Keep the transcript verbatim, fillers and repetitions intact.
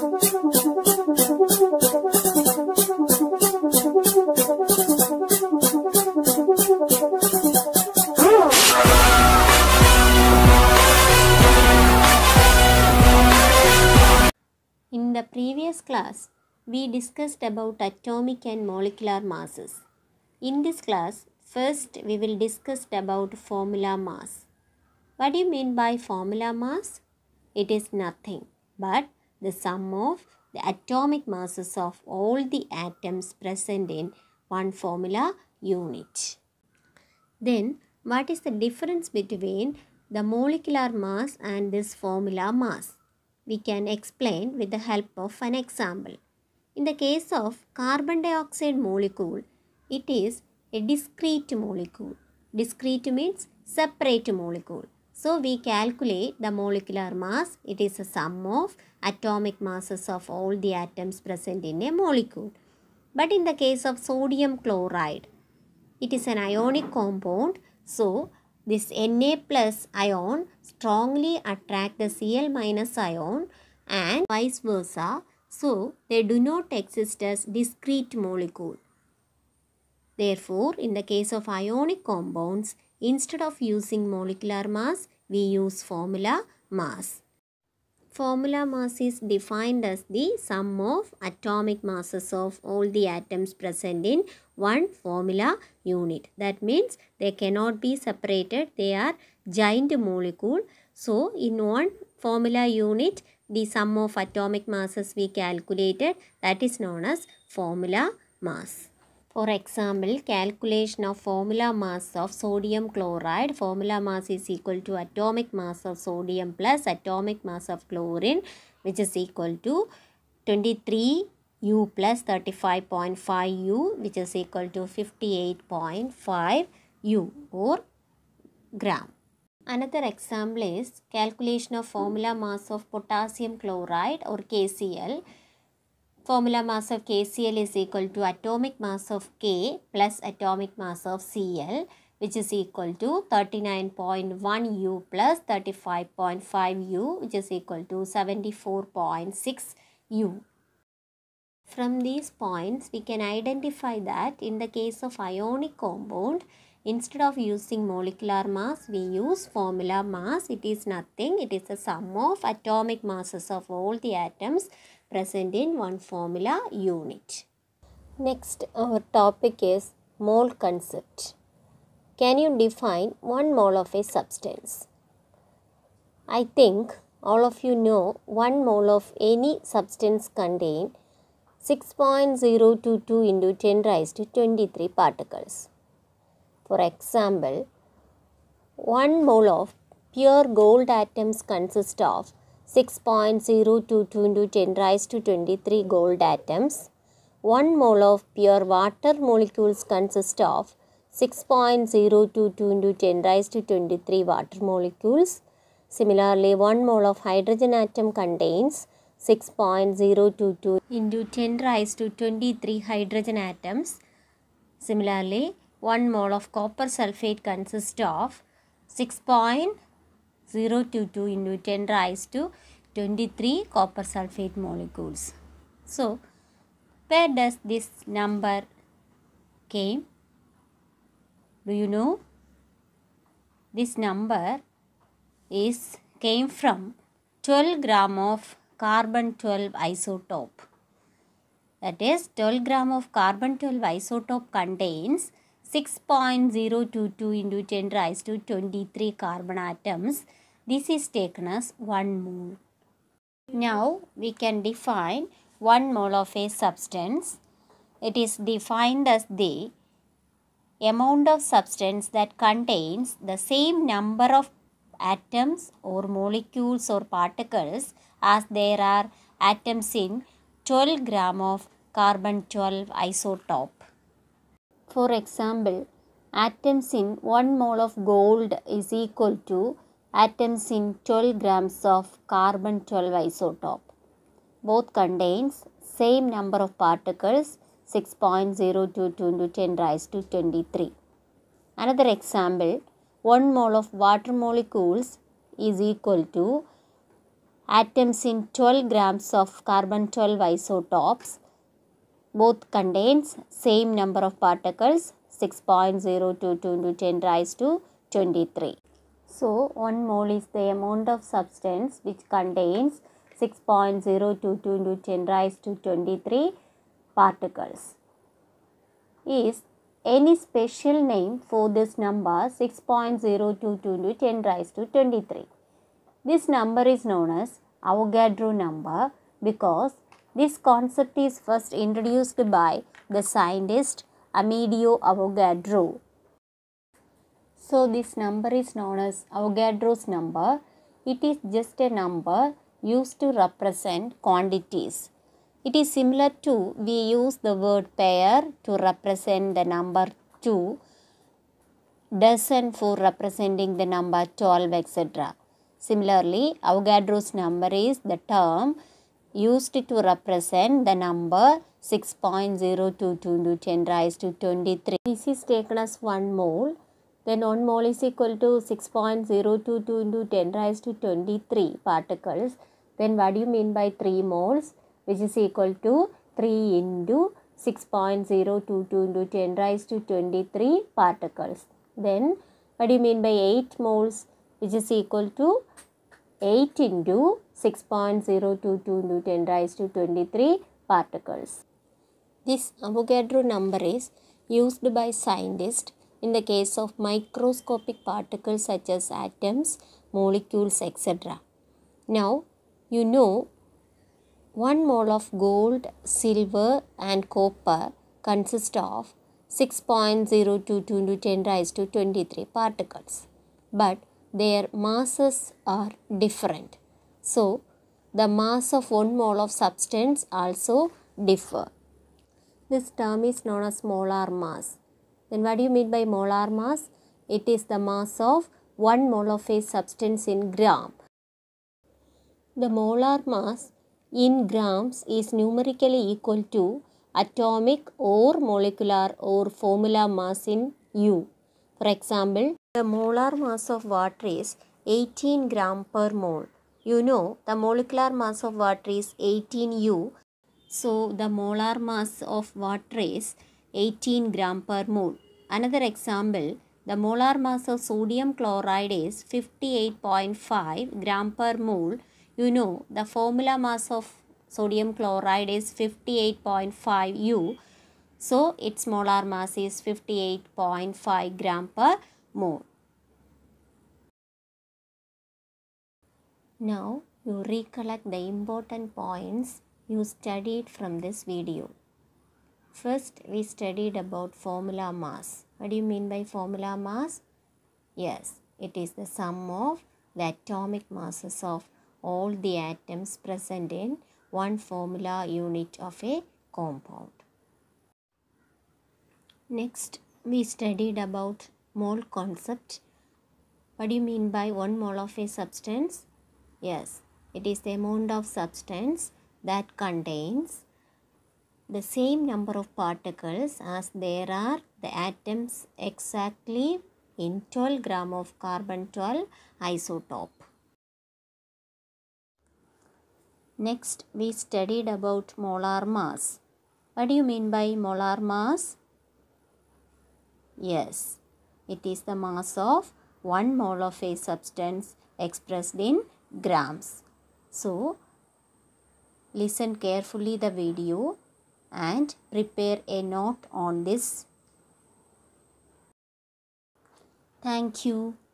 In the previous class, we discussed about atomic and molecular masses. In this class, first we will discuss about formula mass. What do you mean by formula mass? It is nothing but the sum of the atomic masses of all the atoms present in one formula unit. Then, what is the difference between the molecular mass and this formula mass? We can explain with the help of an example. In the case of carbon dioxide molecule, it is a discrete molecule. Discrete means separate molecule. So, we calculate the molecular mass. It is a sum of atomic masses of all the atoms present in a molecule. But in the case of sodium chloride, it is an ionic compound. So, this Na plus ion strongly attract the Cl minus ion and vice versa. So, they do not exist as discrete molecule. Therefore, in the case of ionic compounds, instead of using molecular mass, we use formula mass. Formula mass is defined as the sum of atomic masses of all the atoms present in one formula unit. That means they cannot be separated. They are giant molecule. So, in one formula unit, the sum of atomic masses we calculated, that is known as formula mass. For example, calculation of formula mass of sodium chloride. Formula mass is equal to atomic mass of sodium plus atomic mass of chlorine, which is equal to twenty-three U plus thirty-five point five U, which is equal to fifty-eight point five U or gram. Another example is calculation of formula mass of potassium chloride or K C l. Formula mass of K C l is equal to atomic mass of K plus atomic mass of Cl, which is equal to thirty-nine point one U plus thirty-five point five U, which is equal to seventy-four point six U. From these points, we can identify that in the case of ionic compound, instead of using molecular mass, we use formula mass. It is nothing. It is the sum of atomic masses of all the atoms present in one formula unit. Next, our topic is mole concept. Can you define one mole of a substance? I think all of you know one mole of any substance contain six point zero two two into ten raised to twenty-three particles. For example, one mole of pure gold atoms consists of six point zero two two into ten raised to twenty-three gold atoms. one mole of pure water molecules consists of six point zero two two into ten raised to twenty-three water molecules. Similarly, one mole of hydrogen atom contains six point zero two two into ten raised to twenty-three hydrogen atoms. Similarly, one mole of copper sulfate consists of six point zero two two into ten raised to twenty-three copper sulfate molecules. So, where does this number came? Do you know? This number is came from twelve gram of carbon twelve isotope. That is, twelve gram of carbon twelve isotope contains six point zero two two into ten raised to twenty-three carbon atoms. This is taken as one mole. Now, we can define one mole of a substance. It is defined as the amount of substance that contains the same number of atoms or molecules or particles as there are atoms in twelve gram of carbon twelve isotope. For example, atoms in one mole of gold is equal to atoms in twelve grams of carbon twelve isotope. Both contains same number of particles, six point zero two two into ten raised to twenty-three. Another example, one mole of water molecules is equal to atoms in twelve grams of carbon twelve isotopes both contains same number of particles, six point zero two two into ten raised to twenty-three. So one mole is the amount of substance which contains six point zero two two into ten raised to twenty-three particles. Is any special name for this number six point zero two two into ten raised to twenty-three? This number is known as Avogadro number because this concept is first introduced by the scientist Amedeo Avogadro. So this number is known as Avogadro's number. It is just a number used to represent quantities. It is similar to we use the word pair to represent the number two, dozen for representing the number twelve, et cetera. Similarly, Avogadro's number is the term used to represent the number six point zero two two into ten raised to twenty-three. This is taken as one mole. Then one mole is equal to six point zero two two into ten raised to twenty-three particles. Then what do you mean by three moles? Which is equal to three into six point zero two two into ten raised to twenty-three particles. Then what do you mean by eight moles? Which is equal to eight into six point zero two two into ten raised to twenty-three particles. This Avogadro number is used by scientists in the case of microscopic particles such as atoms, molecules, et cetera. Now, you know one mole of gold, silver and copper consists of six point zero two two into ten raised to twenty-three particles. But their masses are different. So, the mass of one mole of substance also differ. This term is known as molar mass. Then what do you mean by molar mass? It is the mass of one mole of a substance in gram. The molar mass in grams is numerically equal to atomic or molecular or formula mass in U. For example, the molar mass of water is eighteen gram per mole. You know the molecular mass of water is eighteen U. So the molar mass of water is eighteen gram per mole. Another example, the molar mass of sodium chloride is fifty-eight point five gram per mole. You know the formula mass of sodium chloride is fifty-eight point five U. So its molar mass is fifty-eight point five gram per mole. Now you recollect the important points you studied from this video. First, we studied about formula mass. What do you mean by formula mass? Yes, it is the sum of the atomic masses of all the atoms present in one formula unit of a compound. Next, we studied about mole concept. What do you mean by one mole of a substance? Yes, it is the amount of substance that contains the same number of particles as there are the atoms exactly in twelve gram of carbon twelve isotope. Next, we studied about molar mass. What do you mean by molar mass? Yes, it is the mass of one mole of a substance expressed in grams. So, listen carefully the video and prepare a note on this. Thank you.